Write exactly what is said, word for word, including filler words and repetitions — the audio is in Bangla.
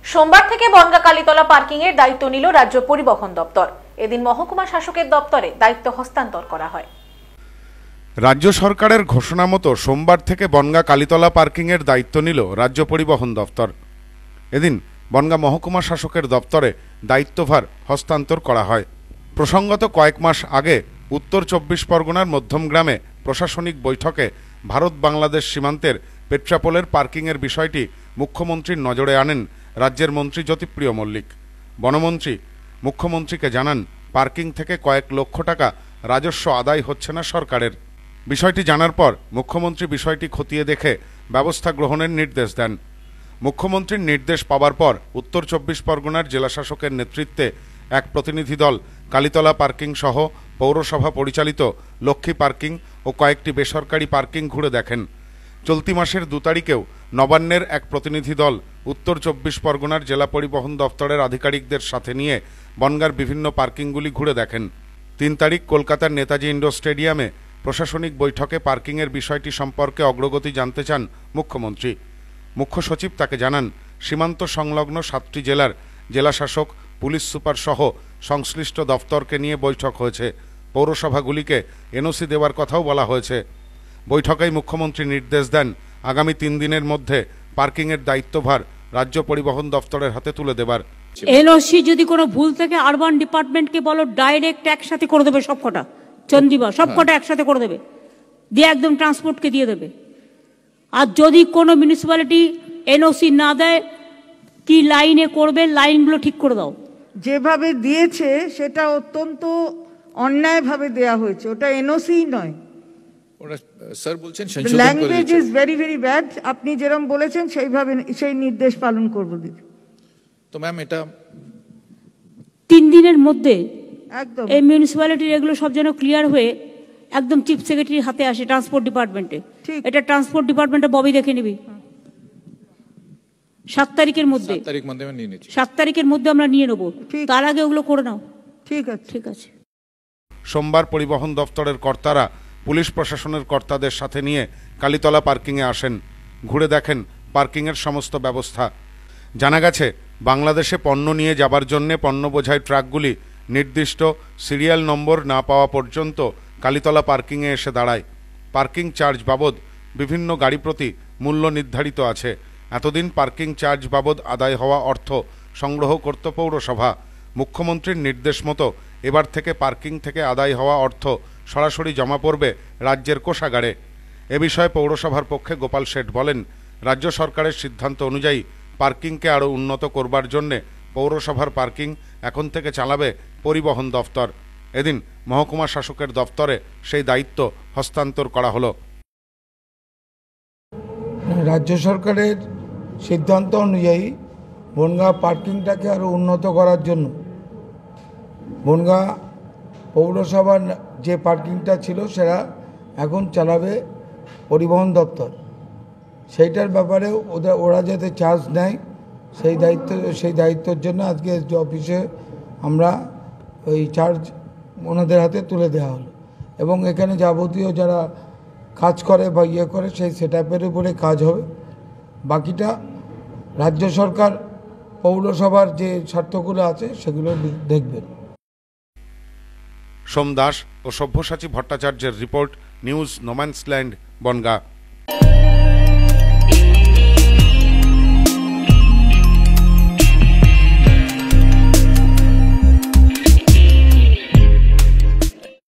সোমবার থেকে বনগাঁ কালীতলা পার্কিং এর দায়িত্ব নিল রাজ্য পরিবহন দপ্তর। এদিন মহকুমা শাসকের দপ্তরে দায়িত্ব হস্তান্তর করা হয়। রাজ্য সরকারের ঘোষণা মতো সোমবার থেকে বনগাঁ কালীতলা পার্কিং এর দায়িত্ব নিল রাজ্য পরিবহন দপ্তর। এদিন বনগাঁ মহকুমা শাসকের দপ্তরে দায়িত্বভার হস্তান্তর করা হয়। প্রসঙ্গত কয়েক মাস আগে উত্তর চব্বিশ পরগনার মধ্যমগ্রামে প্রশাসনিক বৈঠকে ভারত বাংলাদেশ সীমান্তের পেট্রাপোলের পার্কিংয়ের বিষয়টি মুখ্যমন্ত্রীর নজরে আনেন রাজ্যের মন্ত্রী জ্যোতিপ্রিয় মল্লিক। বনমন্ত্রী মুখ্যমন্ত্রীকে জানান, পার্কিং থেকে কয়েক লক্ষ টাকা রাজস্ব আদায় হচ্ছে না সরকারের। বিষয়টি জানার পর মুখ্যমন্ত্রী বিষয়টি খতিয়ে দেখে ব্যবস্থা গ্রহণের নির্দেশ দেন। মুখ্যমন্ত্রীর নির্দেশ পাওয়ার পর উত্তর চব্বিশ পরগনার জেলাশাসকের নেতৃত্বে এক প্রতিনিধি দল কালীতলা পার্কিং সহ পৌরসভা পরিচালিত লক্ষ্মী পার্কিং ও কয়েকটি বেসরকারি পার্কিং ঘুরে দেখেন। চলতি মাসের দু তারিখেও নবান্নের এক প্রতিনিধি দল উত্তর চব্বিশ পরগনার জেলা পরিবহন দপ্তরের আধিকারিকদের সাথে নিয়ে বনগাঁর বিভিন্ন পার্কিংগুলি ঘুরে দেখেন। তিন তারিখ কলকাতার নেতাজি ইন্ডোর স্টেডিয়ামে প্রশাসনিক বৈঠকে পার্কিংয়ের বিষয়টি সম্পর্কে অগ্রগতি জানতে চান মুখ্যমন্ত্রী। মুখ্য সচিব তাকে জানান, সীমান্ত সংলগ্ন সাতটি জেলার জেলাশাসক, পুলিশ সুপার সহ সংশ্লিষ্ট দফতরকে নিয়ে বৈঠক হয়েছে। পৌরসভাগুলিকে এনওসি দেওয়ার কথাও বলা হয়েছে। বৈঠকেই মুখ্যমন্ত্রী নির্দেশ দেন, আগামী তিন দিনের মধ্যে পার্কিংয়ের দায়িত্বভার রাজ্য পরিবহন দপ্তরের হাতে তুলে দেবার। এনওসি যদি কোনো ভুল থেকে আরবান ডিপার্টমেন্টকে বলো ডাইরেক্ট একসাথে করে দেবে, সবকটা চন্দ্রিমা সবকটা একসাথে করে দেবে, দিয়ে একদম ট্রান্সপোর্টকে দিয়ে দেবে। আর যদি কোনো মিউনিসিপ্যালিটি এনওসি না দেয়, কি লাইনে করবে লাইনগুলো ঠিক করে দাও। যেভাবে দিয়েছে সেটা অত্যন্ত অন্যায়ভাবে দেয়া হয়েছে, ওটা এনওসি নয়। ওরা স্যার বলছেন language is very very bad. আপনি যেরকম বলেছেন সেইভাবে সেই নির্দেশ পালন করব। তো ম্যাম এটা তিন দিনের মধ্যে একদম এই মিউনিসিপ্যালিটির এগুলো সব যেন ক্লিয়ার হয়ে একদম চিফ সেক্রেটারির হাতে আসে, ট্রান্সপোর্ট ডিপার্টমেন্টে। এটা ট্রান্সপোর্ট ডিপার্টমেন্টে ববি দেখে নিবি। সাত তারিখের মধ্যে সাত তারিখের মধ্যে আমরা নিয়ে নেবো, তার আগে ওগুলো করে নাও। ঠিক আছে ঠিক আছে। সোমবার পরিবহন দপ্তরের কর্তারা পুলিশ প্রশাসনের কর্তাদের সাথে নিয়ে কালীতলা পার্কিংয়ে আসেন, ঘুরে দেখেন পার্কিংয়ের সমস্ত ব্যবস্থা। জানা গেছে, বাংলাদেশে পণ্য নিয়ে যাবার জন্য পণ্য বোঝাই ট্রাকগুলি নির্দিষ্ট সিরিয়াল নম্বর না পাওয়া পর্যন্ত কালীতলা পার্কিংয়ে এসে দাঁড়ায়। পার্কিং চার্জ বাবদ বিভিন্ন গাড়ি প্রতি মূল্য নির্ধারিত আছে। এতদিন পার্কিং চার্জ বাবদ আদায় হওয়া অর্থ সংগ্রহ করত পৌরসভা। মুখ্যমন্ত্রীর নির্দেশ মতো এবার থেকে পার্কিং থেকে আদায় হওয়া অর্থ সরাসরি জমা পড়বে রাজ্যের কোষাগারে। এ বিষয়ে পৌরসভার পক্ষে গোপাল শেঠ বলেন, রাজ্য সরকারের সিদ্ধান্ত অনুযায়ী পার্কিংকে আরও উন্নত করবার জন্যে পৌরসভার পার্কিং এখন থেকে চালাবে পরিবহন দপ্তর। এদিন মহকুমা শাসকের দপ্তরে সেই দায়িত্ব হস্তান্তর করা হলো। রাজ্য সরকারের সিদ্ধান্ত অনুযায়ী বনগাঁ পার্কিংটাকে আরও উন্নত করার জন্য বনগাঁ পৌরসভার যে পার্কিংটা ছিল সেটা এখন চালাবে পরিবহন দপ্তর। সেইটার ব্যাপারে ওদের ওরা যাতে চার্জ নেয় সেই দায়িত্ব সেই দায়িত্বের জন্য আজকে অফিসে আমরা ওই চার্জ ওনাদের হাতে তুলে দেওয়া হলো। এবং এখানে যাবতীয় যারা কাজ করে বা ইয়ে করে সেই সেট আপের উপরে কাজ হবে। বাকিটা রাজ্য সরকার পৌরসভার যে স্বার্থগুলো আছে সেগুলো দেখবেন। সোম দাস ও সব্যসাচী ভট্টাচার্যের রিপোর্ট, নিউজ নোম্যান্সল্যান্ড, বনগাঁ।